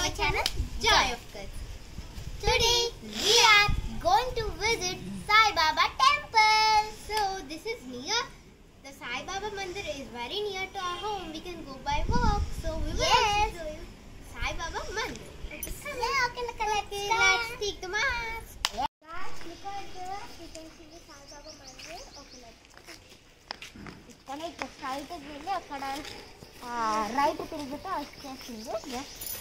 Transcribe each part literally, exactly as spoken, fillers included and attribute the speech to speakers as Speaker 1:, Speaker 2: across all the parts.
Speaker 1: our channel Joy of Kids. Today we are going to visit Sai Baba temple. So this is near. The Sai Baba Mandir is very near to our home. We can go by walk. So we will yes. show you Sai Baba Mandir. Okay, okay, look at it. Let's take the mask. Yeah. Guys, look at this. You can see the Sai Baba Mandir. Okay, let's ఇక్కడ ఇక్కడ స్ట్రైట్కి వెళ్ళి అక్కడ right తిరిగితే వచ్చేసింది.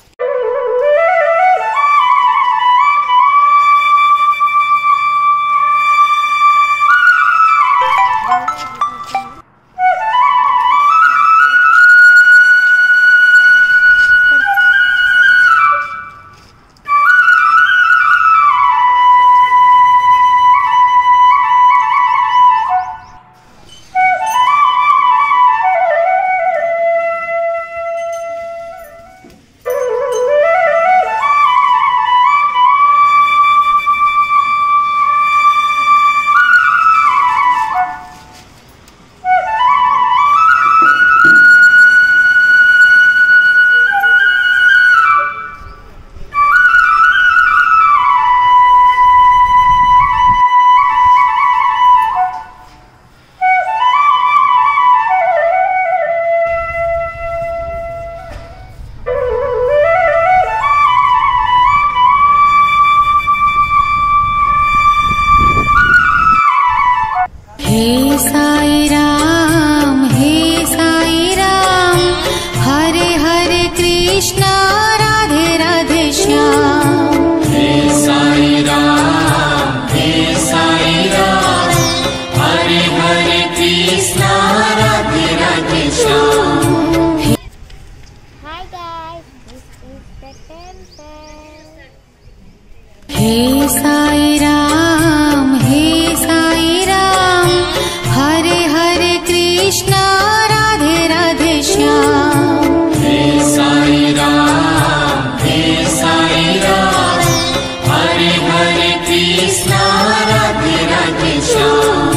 Speaker 2: हे साई राम हे साई राम हरे हरे कृष्णा राधे राधे श्याम.
Speaker 3: हे साई राम हे Sai Ram Hare Hare Krishna Radhe Radhe Shyam.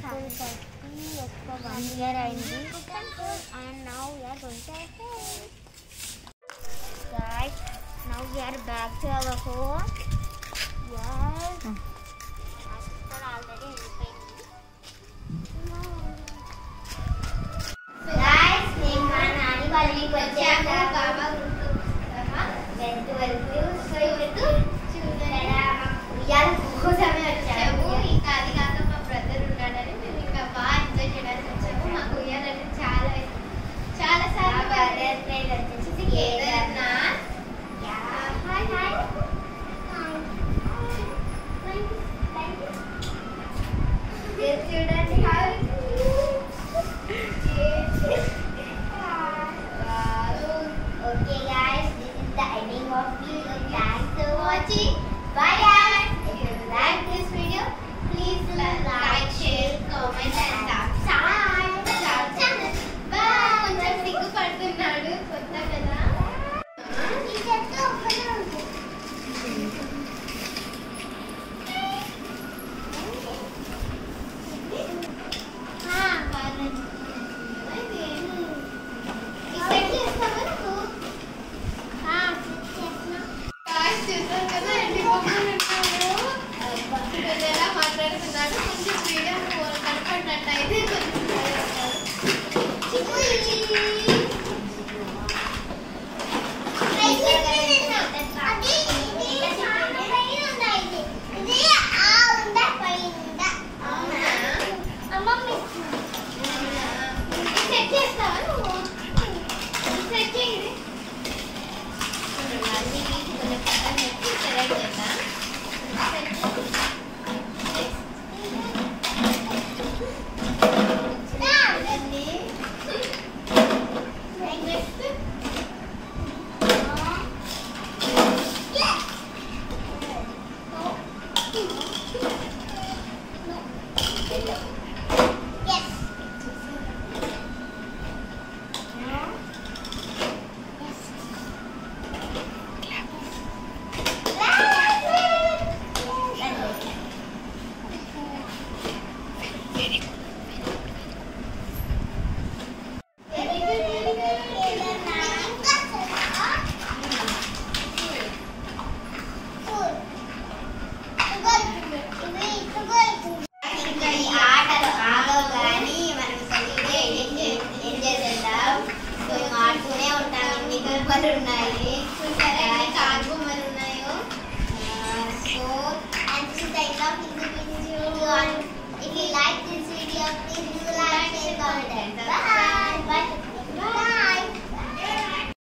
Speaker 1: One year అయింది and now we are going to home. Guys, now we are back to our home. Yes. After already helping. So guys, నేను మా నాని వాళ్ళ ఇంటికి వచ్చాము. బాబా వెళ్తూ వెళ్తూ సో వెళ్తూ చూడరా ఉయ్యాల కోసమే వచ్చాము. ఇంకా అది కాక మా బ్రదర్ ఉన్నాడని మేము ఇంకా బాగా ఎంజాయ్ చేయడానికి వచ్చాము. మాకు ఉయ్యాలంటే చాలా చాలా సార్లు బ్రదర్ పేరు వచ్చేసి కేదార్నాథ్. హాయ్ హాయ్ చూడండి. Okay guys, this is the ending of video. Thanks for watching. Bye guys. If you like this video బొమ్మలు ఉన్నాయి. చూసారా ఎన్ని కార్ బొమ్మలు ఉన్నాయో. So and this is the end of